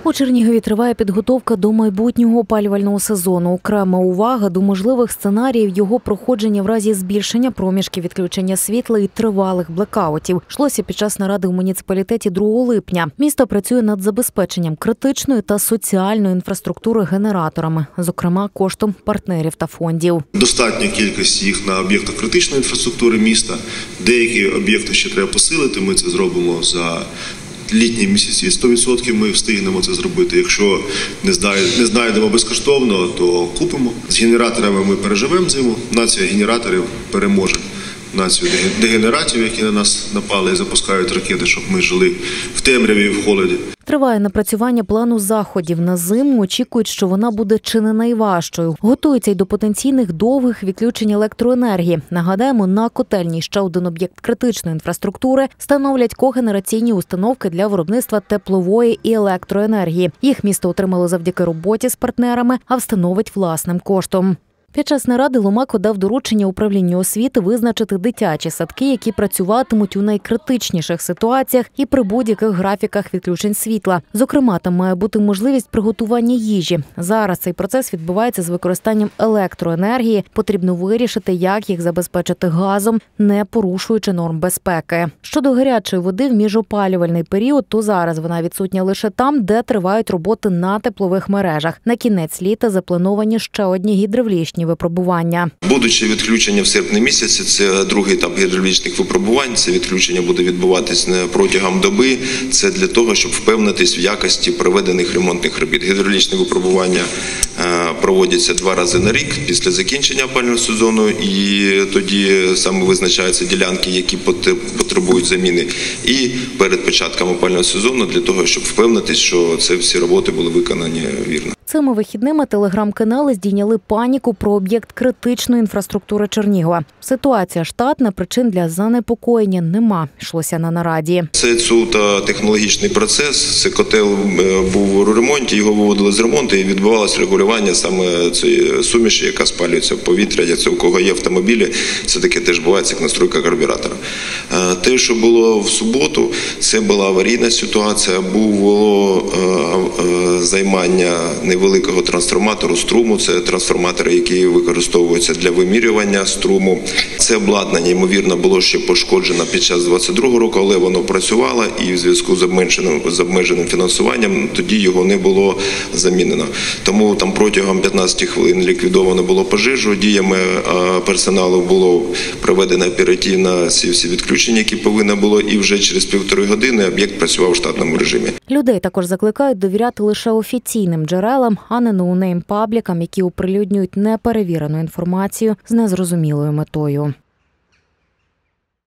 У Чернігові триває підготовка до майбутнього опалювального сезону. Окрема увага до можливих сценаріїв його проходження в разі збільшення проміжків відключення світла і тривалих блекаутів. Йшлося під час наради в муніципалітеті 2 липня. Місто працює над забезпеченням критичної та соціальної інфраструктури генераторами, зокрема коштом партнерів та фондів. Достатня кількість їх на об'єктах критичної інфраструктури міста. Деякі об'єкти ще треба посилити, ми це зробимо за літні місяці, 100% ми встигнемо це зробити. Якщо не знайдемо безкоштовно, то купимо. З генераторами ми переживемо зиму, нація генераторів переможе націю дегенератів, які на нас напали і запускають ракети, щоб ми жили в темряві і в холоді. Триває напрацювання плану заходів на зиму. Очікують, що вона буде чи не найважчою. Готуються й до потенційних довгих відключень електроенергії. Нагадаємо, на котельні ще один об'єкт критичної інфраструктури становлять когенераційні установки для виробництва теплової і електроенергії. Їх місто отримало завдяки роботі з партнерами, а встановить власним коштом. Під час наради Ломако дав доручення управлінню освіти визначити дитячі садки, які працюватимуть у найкритичніших ситуаціях і при будь-яких графіках відключень світла. Зокрема, там має бути можливість приготування їжі. Зараз цей процес відбувається з використанням електроенергії. Потрібно вирішити, як їх забезпечити газом, не порушуючи норм безпеки. Щодо гарячої води в міжопалювальний період, то зараз вона відсутня лише там, де тривають роботи на теплових мережах. На кінець літа заплановані ще одні гідравлічні випробування. Будучи відключення в серпні місяці, це другий етап гідравлічних випробувань. Це відключення буде відбуватись не протягом доби. Це для того, щоб впевнитись в якості проведених ремонтних робіт. Гідравлічні випробування проводяться 2 рази на рік після закінчення опалювального сезону, і тоді саме визначаються ділянки, які потребують заміни. І перед початком опалювального сезону для того, щоб впевнитись, що це всі роботи були виконані вірно. Цими вихідними телеграм-канали здійняли паніку про об'єкт критичної інфраструктури Чернігова. Ситуація штатна, причин для занепокоєння нема, йшлося на нараді. Це суто технологічний процес, це котел був у ремонті, його виводили з ремонту і відбувалося регулювання саме цієї суміші, яка спалюється в повітря. Це у кого є автомобілі, це таке теж буває, як настройка карбюратора. Те, що було в суботу, це була аварійна ситуація, було займання невеликого трансформатору струму, це трансформатори, які використовуються для вимірювання струму. Це обладнання, ймовірно, було ще пошкоджено під час 2022 року, але воно працювало і в зв'язку з обмеженим фінансуванням тоді його не було замінено. Тому там протягом 15 хвилин ліквідовано було пожежу, діями персоналу було проведено оперативно всі відключення, які повинно було, і вже через 1,5 години об'єкт працював в штатному режимі. Людей також закликають довіряти лише офіційним джерелам, а не ноунейм-паблікам, які оприлюднюють неперевірену інформацію з незрозумілою метою.